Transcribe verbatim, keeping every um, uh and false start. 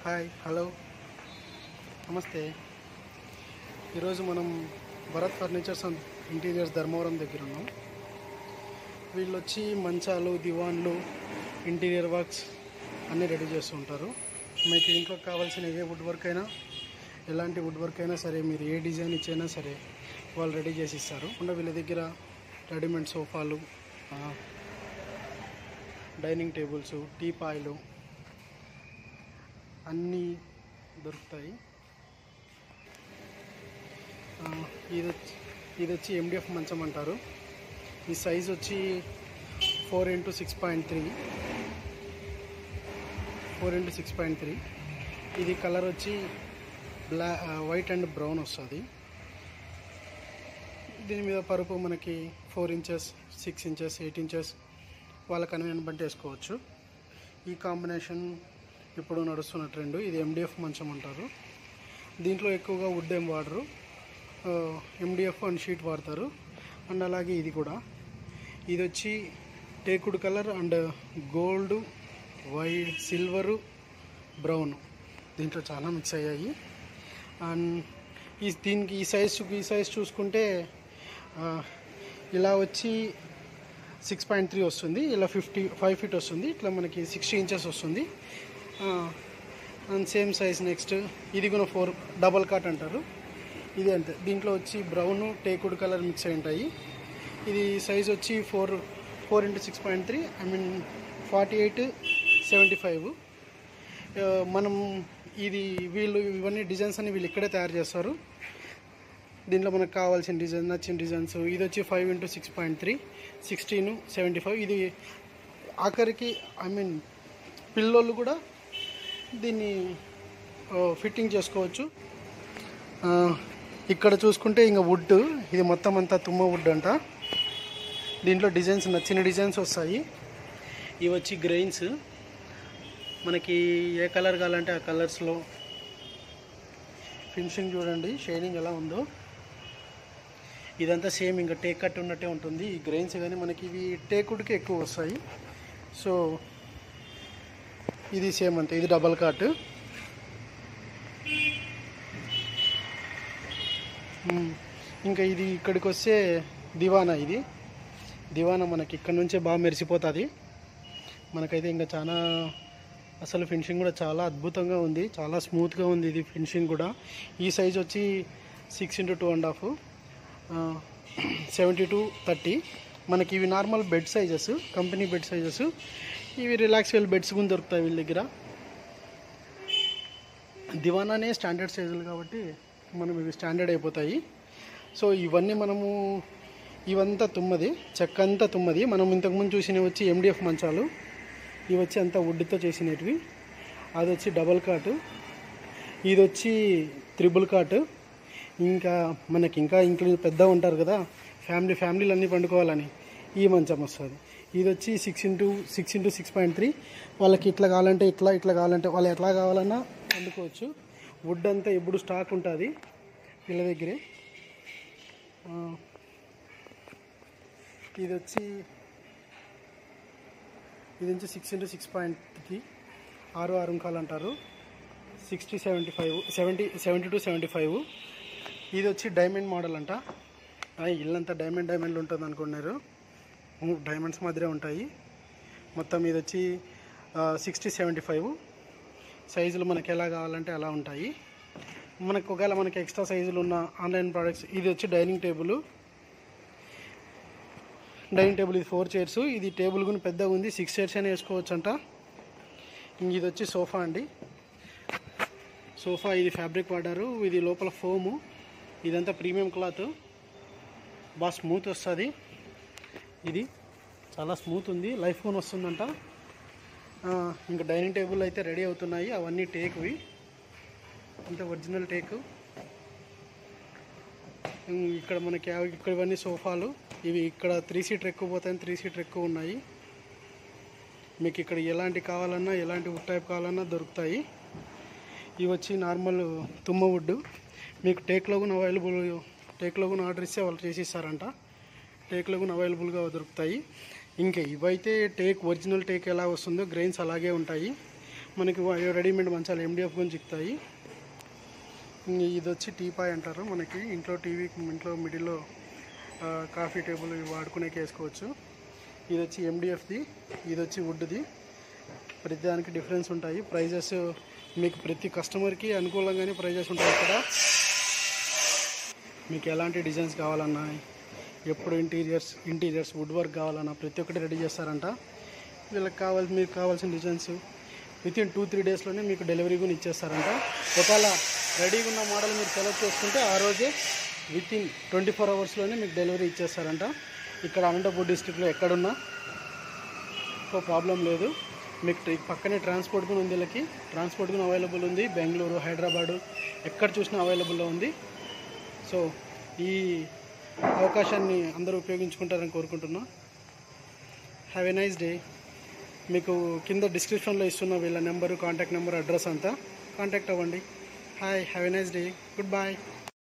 Hi hello నమస్తే. ఈరోజు మనం Bharat furnitures and interiors Dharmavaram దగ్గర ఉన్నాం. వీళ్ళు వచ్చి మంచాలు, దివాన్లు, ఇంటీరియర్ వర్క్స్ అన్నీ రెడీ చేస్తుంటారు. మీకు ఇంట్లో కావాల్సిన ఏ వుడ్ వర్క్ అయినా, ఎలాంటి వుడ్ వర్క్ అయినా సరే, మీరు ఏ డిజైన్ ఇచ్చైనా సరే వాళ్ళు రెడీ చేసి ఇస్తారు. అంటే వీళ్ళ దగ్గర రెడీమేడ్ సోఫాలు, డైనింగ్ టేబుల్స్, టీపాయిలు అన్నీ దొరుకుతాయి. ఇది వచ్చి ఇది వచ్చి ఎండిఎఫ్ మంచం అంటారు. ఈ సైజ్ వచ్చి four into six point three four into six point three ఇది కలర్ వచ్చి బ్లా వైట్ అండ్ బ్రౌన్ వస్తుంది. దీని మీద పరుపు మనకి four inches six inches eight inches వాళ్ళ కన్వీనియన్స్ బట్టి వేసుకోవచ్చు. ఈ కాంబినేషన్ ఇప్పుడు నడుస్తున్న ట్రెండ్. ఇది ఎండిఎఫ్ మంచం అంటారు. దీంట్లో ఎక్కువగా వుడ్ ఏం వాడరు, ఎండిఎఫ్ అండ్ షీట్ వాడతారు. అండ్ అలాగే ఇది కూడా, ఇది వచ్చి teakwood colour and gold, white, silver, brown దీంట్లో చాలా మిక్స్ అయ్యాయి. అండ్ ఈ దీనికి ఈ సైజ్ ఈ సైజ్ చూసుకుంటే ఇలా వచ్చి సిక్స్ పాయింట్ త్రీ వస్తుంది, ఇలా ఫిఫ్టీ ఫైవ్ ఫీట్ వస్తుంది, ఇట్లా మనకి సిక్స్టీ ఇంచెస్ వస్తుంది. అండ్ సేమ్ సైజ్ నెక్స్ట్ ఇది కూడా ఫోర్ డబల్ కాట్ అంటారు. ఇది అంతే. దీంట్లో వచ్చి బ్రౌన్, టేకుడ్ కలర్ మిక్స్ అయి ఉంటాయి. ఇది సైజ్ వచ్చి four four into six point three I mean forty eight seventy five మనం ఇది వీళ్ళు ఇవన్నీ డిజైన్స్ అన్ని వీళ్ళు ఇక్కడే తయారు చేస్తారు. దీంట్లో మనకు కావాల్సిన డిజైన్, నచ్చిన డిజైన్స్. ఇది వచ్చి five into six point three sixteen seventy five ఇది ఆఖరికి ఐ మీన్ పిల్లోళ్ళు కూడా దీన్ని ఫిట్టింగ్ చేసుకోవచ్చు. ఇక్కడ చూసుకుంటే ఇంకా వుడ్, ఇది మొత్తం అంతా తుమ్మ వుడ్ అంట. దీంట్లో డిజైన్స్ నచ్చిన డిజైన్స్ వస్తాయి. ఇవి వచ్చి గ్రెయిన్స్, మనకి ఏ కలర్ కావాలంటే ఆ కలర్స్లో. ఫినిషింగ్ చూడండి, షైనింగ్ ఎలా ఉందో. ఇదంతా సేమ్ ఇంకా టేక్ కట్ ఉన్నట్టే ఉంటుంది. ఈ గ్రెయిన్స్ కానీ మనకి ఇవి టేకుడ్కి ఎక్కువ వస్తాయి. సో ఇది సేమ్ అంతే. ఇది డబల్ కాట్. ఇంకా ఇది ఇక్కడికి వస్తే దివానా. ఇది దివానా మనకి ఇక్కడ నుంచే బాగా మెరిసిపోతుంది. మనకైతే ఇంకా చాలా అసలు ఫినిషింగ్ కూడా చాలా అద్భుతంగా ఉంది, చాలా స్మూత్గా ఉంది ఇది ఫినిషింగ్ కూడా. ఈ సైజ్ వచ్చి six into two and half seventy two thirty మనకి ఇవి normal bed sizes, company bed sizes. ఇవి రిలాక్స్వెల్ బెడ్స్ కూడా దొరుకుతాయి వీళ్ళ దగ్గర. దివానానే స్టాండర్డ్ సైజులు కాబట్టి మనం ఇవి స్టాండర్డ్ అయిపోతాయి. సో ఇవన్నీ మనము ఇవంతా తుమ్మది, చెక్క అంతా తుమ్మది. మనం ఇంతకుముందు చూసినవి వచ్చి ఎండిఎఫ్ మంచాలు, ఇవి వచ్చి అంతా వుడ్తో చేసినవి. అది వచ్చి డబల్ కాటు, ఇది వచ్చి త్రిబుల్ కాటు. ఇంకా మనకి ఇంకా ఇంట్లో పెద్ద ఉంటారు కదా, ఫ్యామిలీ ఫ్యామిలీలు అన్నీ పండుకోవాలని ఈ మంచం వస్తుంది. ఇది వచ్చి six into six into six point three వాళ్ళకి ఇట్లా కావాలంటే ఇట్లా, ఇట్లా కావాలంటే వాళ్ళు ఎట్లా కావాలన్నా వండుకోవచ్చు. వుడ్ అంతా ఎప్పుడు స్టాక్ ఉంటుంది వీళ్ళ దగ్గరే. ఇది వచ్చి ఇది వచ్చి six into six point three ఆరు ఆరు అంకాలు అంటారు. Sixty seventy five seventy seventy two seventy five ఇది వచ్చి డైమండ్ మోడల్ అంట. ఇల్లంతా డైమండ్ డైమండ్లు ఉంటుంది అనుకున్నారు, డైమండ్స్ మాదిరే ఉంటాయి మొత్తం. ఇది వచ్చి సిక్స్టీ సెవెంటీ ఫైవ్ సైజులు మనకి ఎలా కావాలంటే అలా ఉంటాయి. మనకు ఒకవేళ మనకి ఎక్స్ట్రా సైజులు ఉన్న ఆన్లైన్ ప్రోడక్ట్స్. ఇది వచ్చి డైనింగ్ టేబుల్ డైనింగ్ టేబుల్ ఇది ఫోర్ చైర్స్. ఇది టేబుల్ కూడా పెద్దగా ఉంది, సిక్స్ చైర్స్ అయినా వేసుకోవచ్చు అంట. ఇంక ఇది వచ్చి సోఫా అండి. సోఫా ఇది ఫ్యాబ్రిక్ వాడారు, ఇది లోపల ఫోము. ఇదంతా ప్రీమియం క్లాత్, బాగా స్మూత్ వస్తుంది. ఇది చాలా స్మూత్ ఉంది, లైఫ్ ఫోన్ వస్తుందంట. ఇంకా డైనింగ్ టేబుల్ అయితే రెడీ అవుతున్నాయి. అవన్నీ టేక్వి, అంత ఒరిజినల్ టేక్. ఇక్కడ మనకి ఇక్కడ ఇవన్నీ సోఫాలు. ఇవి ఇక్కడ త్రీ సీటర్ ఎక్కువ పోతాయి, త్రీ సీటర్ ఎక్కువ ఉన్నాయి. మీకు ఇక్కడ ఎలాంటి కావాలన్నా, ఎలాంటి వుడ్ టైప్ కావాలన్నా దొరుకుతాయి. ఇవి వచ్చి నార్మల్ తుమ్మ వుడ్. మీకు టేక్లో కూడా అవైలబుల్, టేక్లో కూడా ఆర్డర్ ఇస్తే వాళ్ళు చేసి ఇస్తారంట. టేక్లో కూడా అవైలబుల్గా దొరుకుతాయి. ఇంకా ఇవైతే టేక్ ఒరిజినల్ టేక్ ఎలా వస్తుందో గ్రెయిన్స్ అలాగే ఉంటాయి. మనకి రెడీమేడ్ మంచాలు ఎండిఎఫ్ గురించి చిక్కుతాయి. ఇది వచ్చి టీపాయ్ అంటారు. మనకి ఇంట్లో టీవీ ఇంట్లో మిడిల్లో కాఫీ టేబుల్ వాడుకునేకి వేసుకోవచ్చు. ఇది వచ్చి ఎండిఎఫ్ది, ఇది వచ్చి వుడ్ది. ప్రతి దానికి డిఫరెన్స్ ఉంటాయి. ప్రైజెస్ మీకు ప్రతి కస్టమర్కి అనుకూలంగానే ప్రైజెస్ ఉంటాయి. ఇక్కడ మీకు ఎలాంటి డిజైన్స్ కావాలన్నా, ఎప్పుడు ఇంటీరియర్స్ ఇంటీరియర్స్ వుడ్ వర్క్ కావాలన్నా ప్రతి ఒక్కటి రెడీ చేస్తారంట. వీళ్ళకి కావాల్సి మీకు కావాల్సిన designs within two three డేస్లోనే మీకు డెలివరీ కూడా ఇచ్చేస్తారంట. ఒకవేళ రెడీగా ఉన్న మోడల్ మీరు సెలెక్ట్ చేసుకుంటే ఆ రోజే విత్ ఇన్ ట్వంటీ ఫోర్ అవర్స్లోనే మీకు డెలివరీ ఇచ్చేస్తారంట. ఇక్కడ అనంతపూర్ డిస్ట్రిక్ట్లో ఎక్కడున్నా సో ప్రాబ్లం లేదు. మీకు పక్కనే ట్రాన్స్పోర్ట్ కూడా ఉంది. వీళ్ళకి ట్రాన్స్పోర్ట్ కూడా అవైలబుల్ ఉంది. బెంగళూరు, హైదరాబాదు ఎక్కడ చూసినా అవైలబుల్లో ఉంది. సో ఈ అవకాశాన్ని అందరూ ఉపయోగించుకుంటారని కోరుకుంటున్నా. Have a nice day. మీకు కింద డిస్క్రిప్షన్లో ఇస్తున్న వీళ్ళ నెంబరు, కాంటాక్ట్ నెంబర్, అడ్రస్ అంతా కాంటాక్ట్ అవ్వండి. Hi, have a nice day. Good bye.